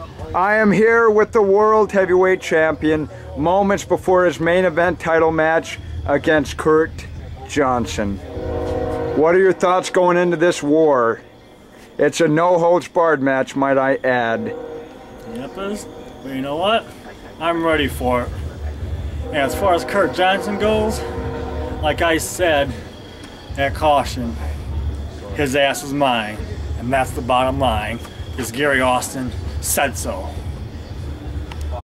I am here with the World Heavyweight Champion moments before his main event title match against Kurt Johnson. What are your thoughts going into this war? It's a no-holds-barred match, might I add. Yep, but you know what? I'm ready for it. And as far as Kurt Johnson goes, like I said at caution, his ass is mine. And that's the bottom line, because Gary Austin said so.